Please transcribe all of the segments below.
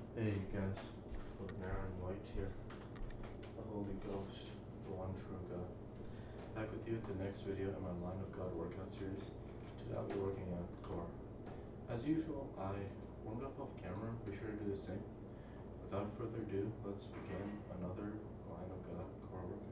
Hey guys, Naren White here, the Holy Ghost, the one true God. Back with you with the next video in my Line of God workout series. Today I'll be working out core. As usual, I warmed up off camera, be sure to do the same. Without further ado, let's begin another Line of God core workout.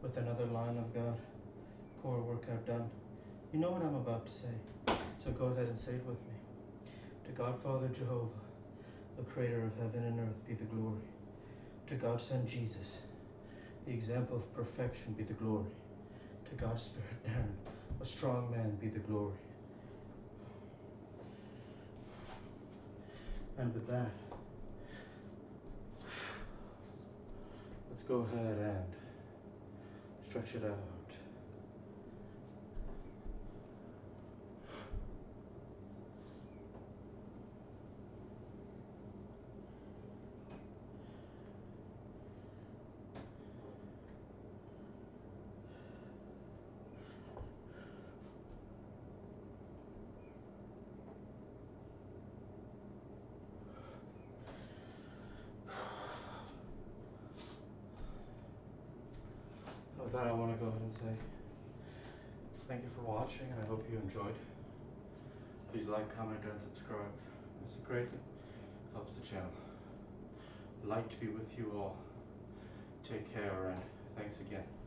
with another line of God core workout done. You know what I'm about to say, so go ahead and say it with me. To God Father Jehovah, the creator of heaven and earth, be the glory. To God Son Jesus, the example of perfection, be the glory. To God Spirit Naren, a strong man, be the glory. And with that, let's go ahead and stretch it out. With that, I want to go ahead and say thank you for watching, and I hope you enjoyed. Please like, comment, and subscribe, as it greatly helps the channel. Light to be with you all. Take care, and thanks again.